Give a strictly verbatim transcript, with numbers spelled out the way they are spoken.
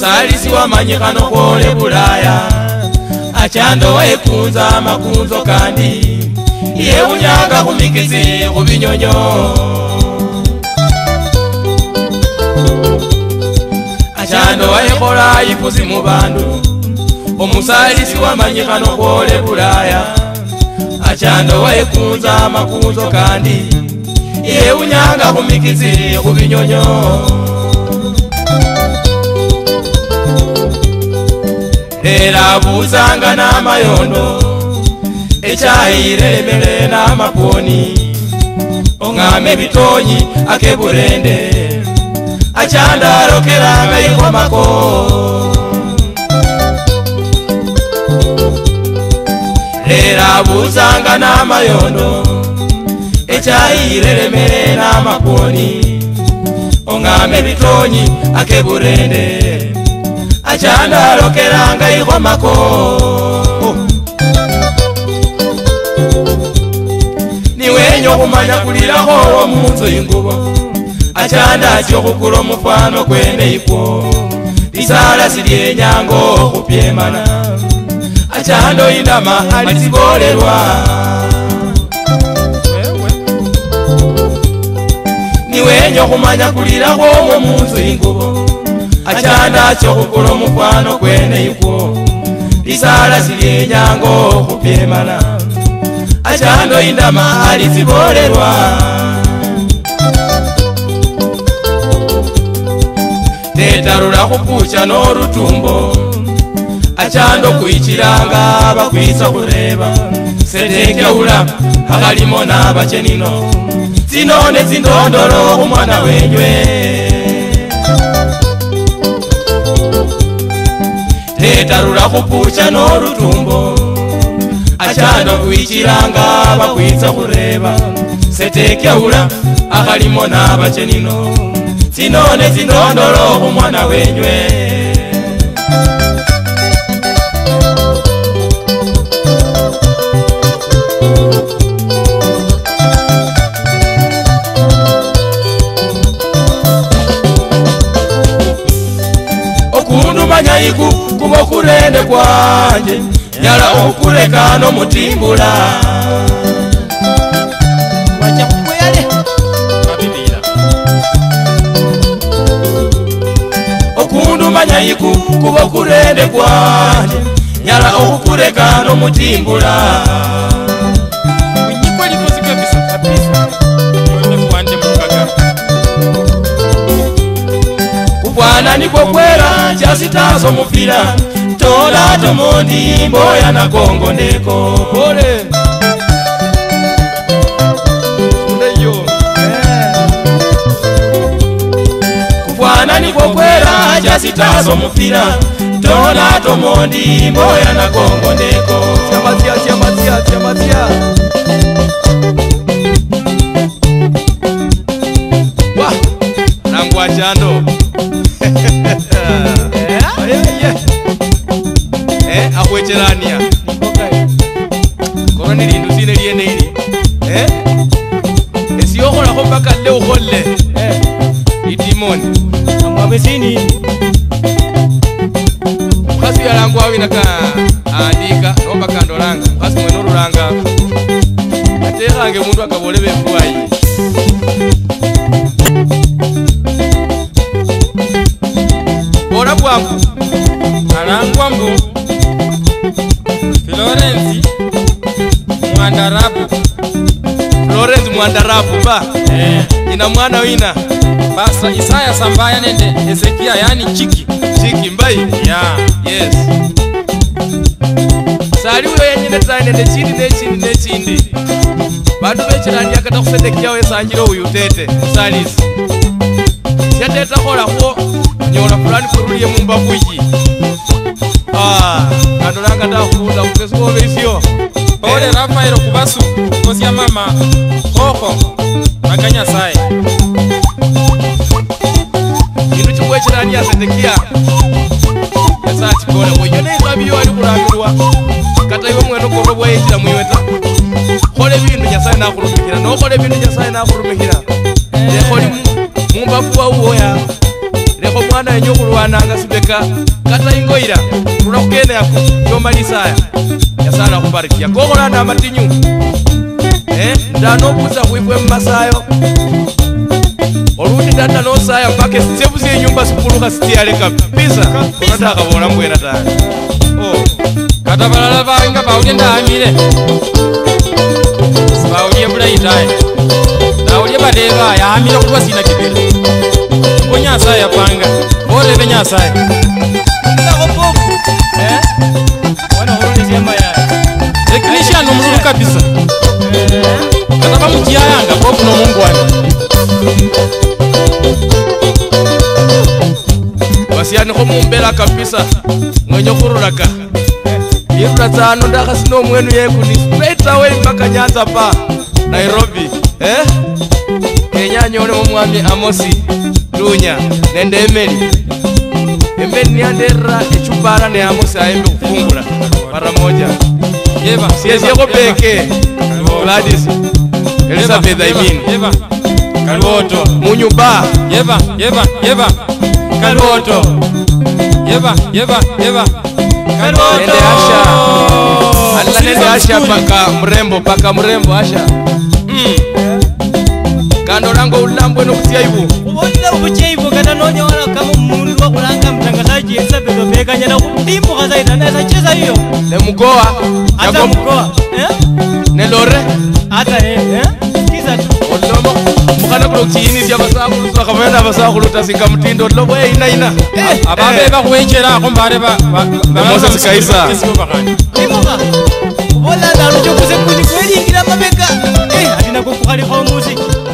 omusalisi wamanyikano kwole bulaya achando wekunza makunzo kandi yewunyanga kumikizi kubinyonyo achando wekola ifuzi mu bandu omusalisi wamanyikano kwole bulaya achando wekunza makunzo kandi yewunyanga kumikizi kubinyonyo era buzanga n'amayondo ekyayiremere n'amaponi ongame bitonyi akeburende acyandarokeranga ikomako era buzanga n'amayondo ekyayiremere n'amaponi ongame bitonyi akeburende acyandarokeranga ikomako niwenyo kumanya kuliraho omunzu ingubo acyanda kyokukula omufano kwene ikwo lisala silyenyango kupyemana acyando indama alizibolerwa niwenyo kumanya kuliraho omunzu ingubo achanda chokukula omufano kwene ikwo lisala silyenyango kupyemana achando indama alizibolerwa tetarula kupucha n'orutumbo achando kuichiranga bakwisa kureba setekeula akalimo n'abachenino zinone zindondolo umwana wenywe tetarula kupucha n'orutumbo achando kuichiranga bakwitsa kureba setekyaula akalimo n'abachenino zinone zindondolo umwana wenywe okundumanya iku kuba kurende kwanje nyala okuleka no mutimbula wacha kwele mabibira okundumanya iku kuba kurende kwanje nyala okuleka no mutimbula unyikweli kozi kabisa kabisa yone kwanje mukaga kubwana niko kwera jasitazo mufira tola tomondi mboya na kongo ndeko pole ndeyo kubwana niko kwera jasitazo mufira tola tomondi mboya na kongo ndeko chamatia chamatia chamatia wa nangwa chando eh akwecherania koroni lindu zine liene ili eh esiyokola ko baka le ukolle eh idimoni amwabesini kasi yalangu awina ka andika nomba kandolanga kasi mweno rulanga aterange mundu akabole bembuayi bora bwangu alangwa mbu Florence Mwandarabu Florence Mwandarabu ba eh ina mwana wina basa Isaya Sambaya nende Ezekia yani chiki chiki mbai ya yes sali we yenyine tane nde chindi ne chindi ne chindi badu bechirani yakata kusedekia we sanjiro uyu tete salisi yateta kola ko nyola fulani kurulie mumba kuji ah kadolanga nda kuuza kukesuko besio pole Rafael kubasu kosia mama koko maganya sai kintu chibwechirani yasedekia yasati kola weyone zabiyo ali kulamirwa kata iwe mweno ko bweyira mwiweta kole bintu nyasai na kurumikira no kole bintu nyasai na kurumikira le koli mumba kuwa uoya leko mwana yenye okulwananga sibeka kata ingoira tula kukene yako kyomalisaya yasana kubariki yakokolana amatinyu ndanobuza kwibwe mumasayo olundi data nosaya mpaka esitepu zenyumba sikuluka sitiyale kabisa onatakabola mbwena tani kata balala banga bawulye ndamire sibawulye bulayi tayi nawulye badeba yamire kuba sina kibira ko nyasaye yapanga olebe nyasaye teknishan omululu kabisa kata bamukiyayanga bofuna omungu wani basiyaniko mumbela kabisa mwenye kurulaka irula tsano ndakhasina omwenu yekuni straight away mpaka Nyanza pa Nairobi eh kenyanyolemo omwami Amosi Lunya nende Emeli Emeli niyanderera echupara ne Amosi ayembe kufungula mara moja yeba siyeziyeko peke Gladys Elizabeth I mean yeba Kalboto munyumba yeba yeba yeba Kalboto yeba yeba yeba Kalboto nende Asha alla nende Asha paka mrembo paka mrembo Asha mm. Kando lango ulambwe nokutiyaibu ubonera ubucheibo kana nonya wala kama umuntu wakulanga mtangazaji Elizabeth obeganya na kutimbo kazaita neza cheza hiyo ne mugoa ata mugoa eh ne lore ata eh eh kiza tu odomo mukana kulo chini sya basakulu so kamenda basakulu tasinga mtindo lobo eh ina ina ababe bakuwenjera ko mbare ba Moses Kaisa imoga bola na rujo kuze kuni kweli ngira mabeka eh adina ko kukhali ko muzi